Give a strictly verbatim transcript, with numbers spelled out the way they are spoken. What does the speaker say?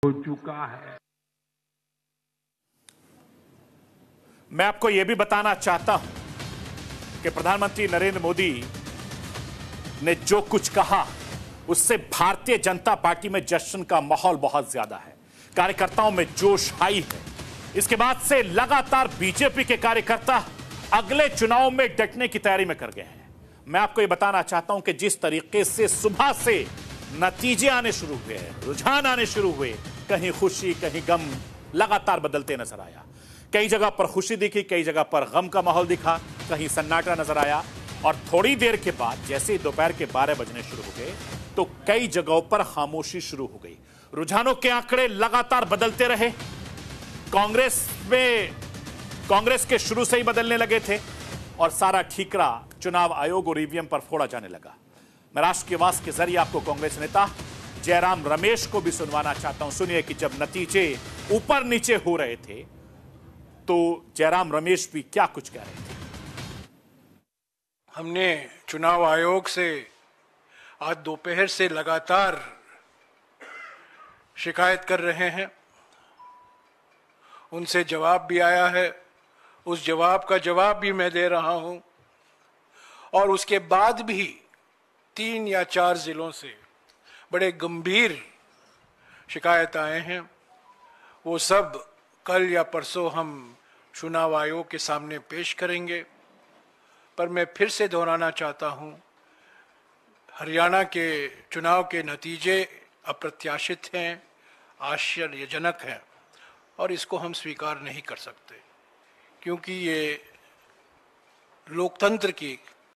हो चुका है। मैं आपको यह भी बताना चाहता हूं कि प्रधानमंत्री नरेंद्र मोदी ने जो कुछ कहा उससे भारतीय जनता पार्टी में जश्न का माहौल बहुत ज्यादा है। कार्यकर्ताओं में जोश हाई है। इसके बाद से लगातार बीजेपी के कार्यकर्ता अगले चुनाव में डटने की तैयारी में कर गए हैं। मैं आपको यह बताना चाहता हूं कि जिस तरीके से सुबह से नतीजे आने शुरू हुए, रुझान आने शुरू हुए, कहीं खुशी कहीं गम लगातार बदलते नजर आया। कई जगह पर खुशी दिखी, कई जगह पर गम का माहौल दिखा, कहीं सन्नाटा नजर आया। और थोड़ी देर के बाद जैसे ही दोपहर के बारह बजने शुरू हो गए तो कई जगहों पर खामोशी शुरू हो गई। रुझानों के आंकड़े लगातार बदलते रहे। कांग्रेस में कांग्रेस के शुरू से ही बदलने लगे थे और सारा ठीकरा चुनाव आयोग और ईवीएम पर फोड़ा जाने लगा। मैं राष्ट्र के वास के जरिए आपको कांग्रेस नेता जयराम रमेश को भी सुनवाना चाहता हूं। सुनिए कि जब नतीजे ऊपर नीचे हो रहे थे तो जयराम रमेश भी क्या कुछ कह रहे थे। हमने चुनाव आयोग से आज दोपहर से लगातार शिकायत कर रहे हैं। उनसे जवाब भी आया है, उस जवाब का जवाब भी मैं दे रहा हूं। और उसके बाद भी तीन या चार जिलों से बड़े गंभीर शिकायत आए हैं। वो सब कल या परसों हम चुनाव आयोग के सामने पेश करेंगे। पर मैं फिर से दोहराना चाहता हूं, हरियाणा के चुनाव के नतीजे अप्रत्याशित हैं, आश्चर्यजनक हैं और इसको हम स्वीकार नहीं कर सकते, क्योंकि ये लोकतंत्र की